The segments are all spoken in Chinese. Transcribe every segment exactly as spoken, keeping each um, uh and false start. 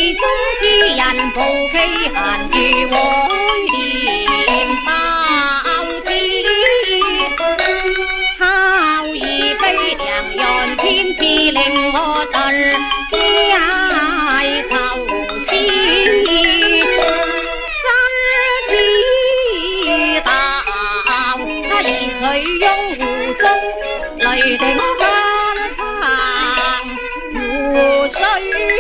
意中之人抱其閒如愛蓮爆枝，孝義悲良人天賜令我頓哀愁思，身知道他連隨擁湖中淚定我肝腸如水。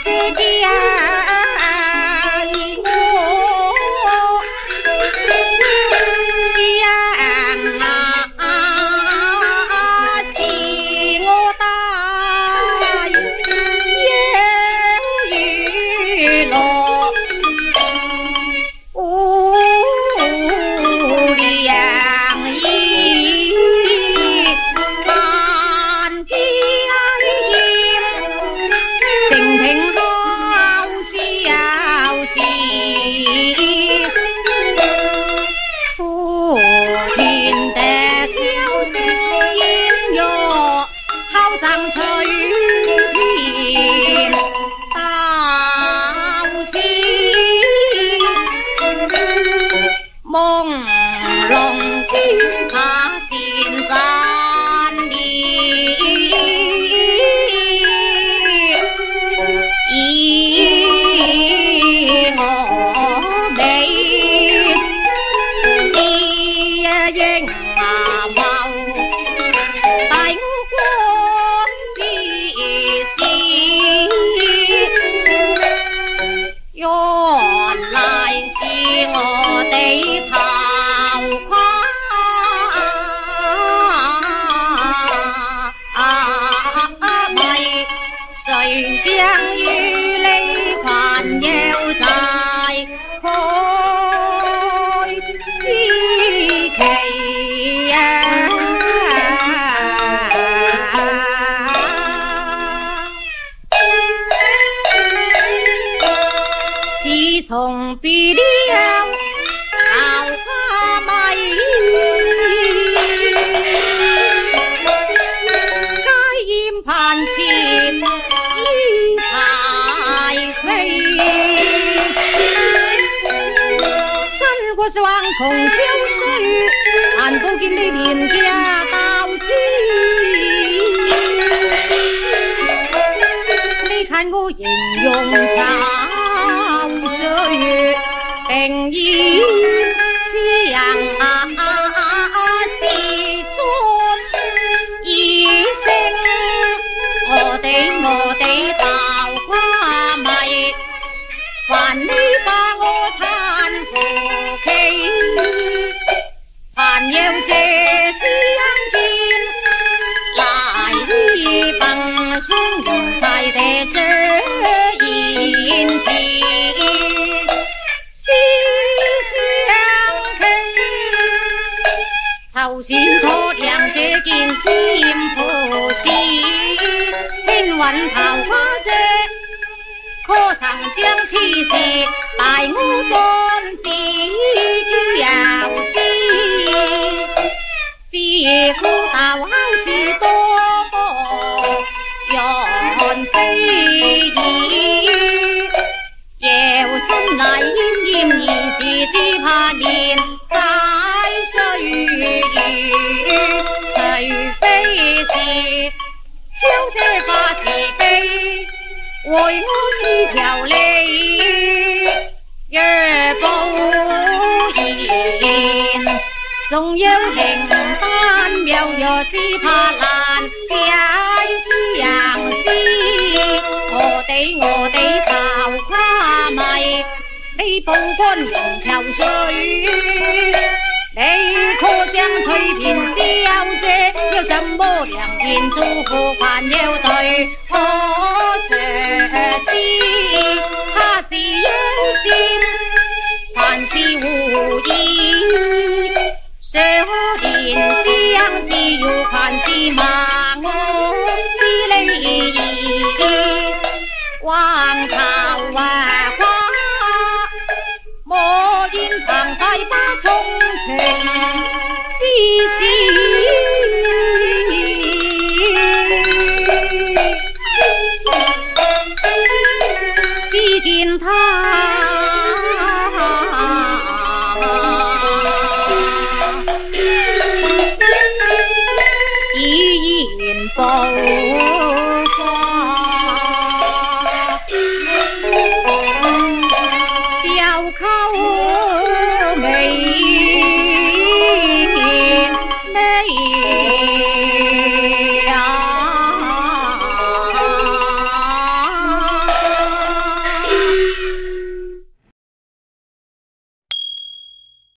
这家我想啊，是我大有娱乐。朦胧的他进山里，以我美是英啊貌，带我过的心，原来是我的桃花美，谁想与你环游在海奇呀！自从比了桃花美，该宴盘前衣彩飞，三国是王孔秋水，看不见你廉价刀剑。你看我英勇憔悴，定义像是尊一生，我的我的桃花美，凡你把我搀扶起，凡有这相见，来一棒兄才的是引起。头先拖亮这件心不是千万桃花色，可曾将此事带我转的要知，知苦道好是多么愿非议，有心来奄奄一时只怕年在岁月，除非是小姐发慈悲，为我是条理，若不然，纵有灵丹妙药只怕难解相思，我的我的桃花美，你不管用秋水，你可将翠屏小姐有什么良言祝福还要对我说知，他是有心还是无意，少年相思又还是骂我是利益，王桃花莫因常在把衷情细细，只见他